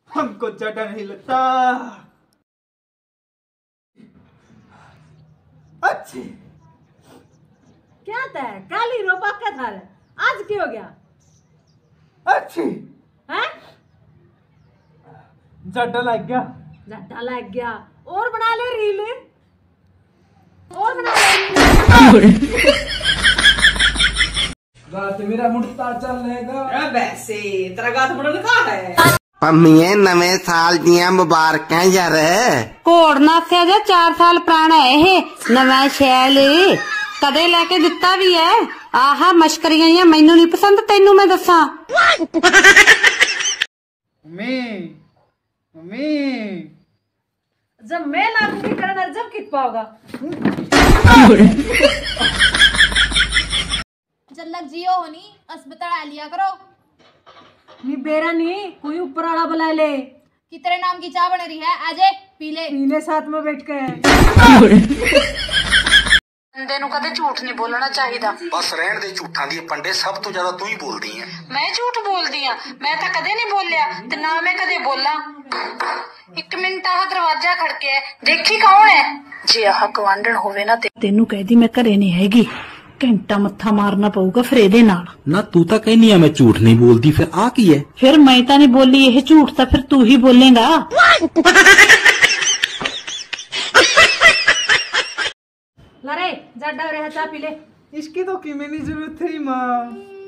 हमको ज्यादा नहीं लगता। अच्छी क्या था काली रोपा का था आज क्यों हो गया? अच्छी हैं? ज्यादा लग गया। ज्यादा लग गया और बना ले रील और बना ले रील। गात मेरा मुड़ता चलेगा। वैसे तेरा गात मुड़न का है। पंमिए नवे साल दियां मुबारकां यार। घोड़ना से अजे 4 साल पुराना है ये नवा शैल कदे लेके दिता भी है। आहा मश्करियां मैनू नहीं पसंद तेनू मैं दसा। मम्मी जब मैं लागूंगी करना जब कित पाओगा। जल्लक जियो होनी अस्पताल आ लिया करो। नी बेरा नहीं कोई ऊपर वाला बुला ले। कि तेरे नाम की चाय बन रही है आजे पी ले। पीले साथ में बैठ के बंदे नू कदे झूठ नहीं बोलना चाहिए। बस रहन दे झूठां दी पंडे सब तो ज्यादा तू ही बोलदी है। मैं झूठ बोलदी हां मैं तो कदे नहीं बोलिया ते ना मैं कदे बोला। 1 मिनट आह दरवाजा खड़के है देखी कौन है। जे आह गवांढण होवे ना तेनू कहदी मैं घरे नहीं हैगी घंटा मत्था मारना पऊगा फिर एदे नाल। ना तू तो कहनी है मैं झूठ नहीं बोलती फिर आ की है। फिर मैं तो नहीं बोली ये झूठ तो फिर तू ही बोलेगा। लरे जड्डा रहा चाय पी ले। इसकी तो की मैंने जरूरत थी माँ।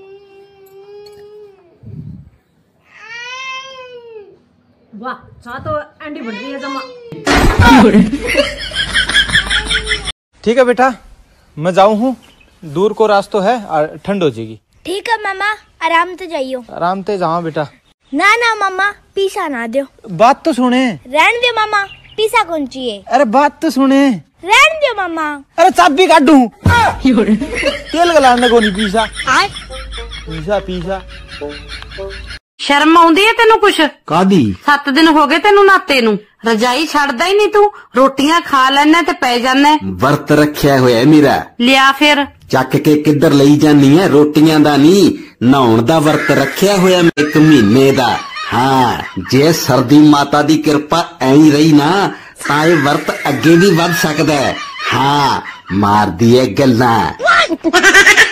वाह चाय तो एंडी बन रही है जमा। ठीक है बेटा मैं जाऊँ हूँ दूर को रास्तो है और ठंड हो जाएगी। ठीक है मामा आराम से जाइयो। आराम से जाओ बेटा। ना ना मामा पीसा ना दो। बात तो सुने। रहन दो मामा पीसा कौन चाहिए। अरे बात तो सुने। रहन दो मामा। अरे चाबी काटू तेल गलाने को नहीं पीसा पीसा पीसा। शर्म आउंदी है तेनू कुछ कादी 7 दिन हो गए तेनू नाते नू रजाई छड़दा ही नहीं तू रोटियां खा लेना ते पै जाना। वर्त रखिया होया मेरा लिया फिर ਚੱਕ ਕੇ ਕਿੱਧਰ ਲਈ ਜਾਨੀ ਹੈ ਰੋਟੀਆਂ ਦਾ ਨਹੀਂ ਨਹਾਉਣ ਦਾ ਵਰਤ ਰੱਖਿਆ ਹੋਇਆ 1 ਮਹੀਨੇ ਦਾ। ਹਾਂ ਜੇ ਸਰਦੀ ਮਾਤਾ ਦੀ ਕਿਰਪਾ ਐਂ ਹੀ ਰਹੀ ਨਾ ਤਾਂ ਇਹ ਵਰਤ ਅੱਗੇ ਵੀ ਵੱਧ ਸਕਦਾ ਹੈ। ਹਾਂ ਮਾਰਦੀ ਏ ਗੱਲਾਂ।